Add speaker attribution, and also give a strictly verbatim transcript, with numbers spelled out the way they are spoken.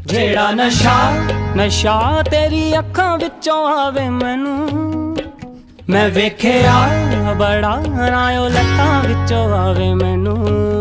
Speaker 1: जेड़ा नशा नशा तेरी अखां विचों आवे मैनू, मैं वेख्या बड़ा ना ओ लत्तां विचों आवे मैनू।